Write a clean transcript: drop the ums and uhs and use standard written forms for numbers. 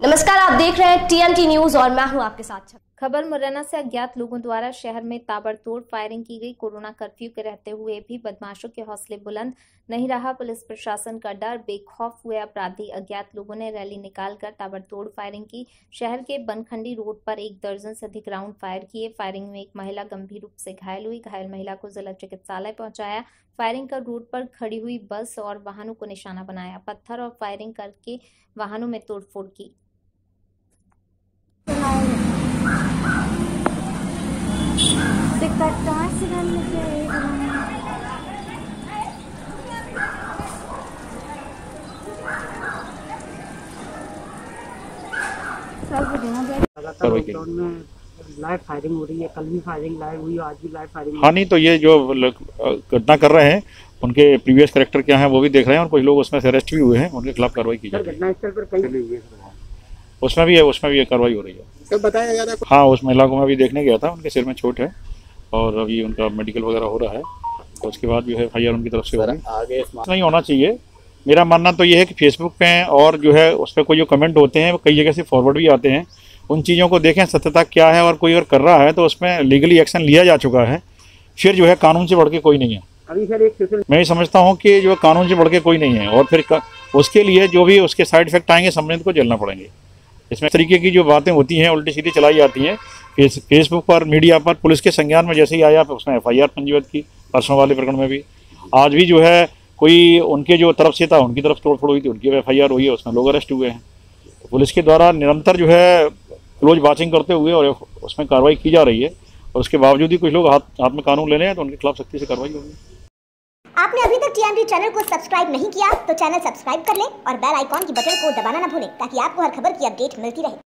नमस्कार, आप देख रहे हैं TMT न्यूज और मैं हूं आपके साथ। खबर मुरैना से अज्ञात लोगों द्वारा शहर में ताबड़तोड़ फायरिंग की गई। कोरोना कर्फ्यू के रहते हुए भी बदमाशों के हौसले बुलंद नहीं रहा पुलिस प्रशासन का डर। बेखौफ हुए अपराधी अज्ञात लोगों ने रैली निकालकर ताबड़तोड़ फायरिंग की। शहर के बनखंडी रोड पर 1 दर्जन से अधिक राउंड फायर किए। फायरिंग में एक महिला गंभीर रूप से घायल हुई। घायल महिला को जिला चिकित्सालय पहुंचाया। फायरिंग कर रोड पर खड़ी हुई बस और वाहनों को निशाना बनाया। पत्थर और फायरिंग करके वाहनों में तोड़फोड़ की। लगातार लॉकडाउन में लाइव फायरिंग हो रही है। कल भी फायरिंग लाइव हुई, आज भी लाइव फायरिंग। हाँ, नहीं तो ये जो घटना कर रहे हैं उनके प्रीवियस कैरेक्टर क्या है वो भी देख रहे हैं और कुछ लोग उसमें से अरेस्ट भी हुए हैं, उनके खिलाफ कार्रवाई की जा रही है। घटनास्थल पर कई उसमें भी ये कार्रवाई हो रही है। सब बताया जा रहा है। हाँ, उस महिला को मैं अभी देखने गया था, उनके सिर में चोट है और अभी उनका मेडिकल वगैरह हो रहा है। तो उसके बाद जो है FIR उनकी तरफ से होगी। आगे नहीं होना चाहिए। मेरा मानना तो ये है कि फेसबुक पे और जो है उस पर कोई जो कमेंट होते हैं वो कई जगह से फॉरवर्ड भी आते हैं। उन चीज़ों को देखें सत्यता क्या है, और कोई अगर कर रहा है तो उसमें लीगली एक्शन लिया जा चुका है। फिर जो है कानून से बढ़ के कोई नहीं है। अभी सर एक मैं समझता हूँ कि जो कानून से बढ़ के कोई नहीं है, और फिर उसके लिए जो भी उसके साइड इफेक्ट आएंगे संबंधित को झेलना पड़ेंगे। इसमें तरीके की जो बातें होती हैं उल्टी सीधी चलाई जाती हैं फेसबुक पर, मीडिया पर। पुलिस के संज्ञान में जैसे ही आया उसने FIR पंजीबद्ध की, परसों वाले प्रकरण में भी। आज भी जो है कोई उनके जो तरफ से था उनकी तरफ तोड़फोड़ हुई थी, उनकी FIR हुई है, उसमें लोग अरेस्ट हुए हैं। पुलिस के द्वारा निरंतर जो है क्लोज वाचिंग करते हुए और उसमें कार्रवाई की जा रही है, और उसके बावजूद ही कुछ लोग हाथ में कानून ले रहे हैं तो उनके खिलाफ सख्ती से कार्रवाई होगी। आपने अभी तक TMT चैनल को सब्सक्राइब नहीं किया तो चैनल सब्सक्राइब कर लें और बेल आइकॉन की बटन को दबाना ना भूलें ताकि आपको हर खबर की अपडेट मिलती रहे।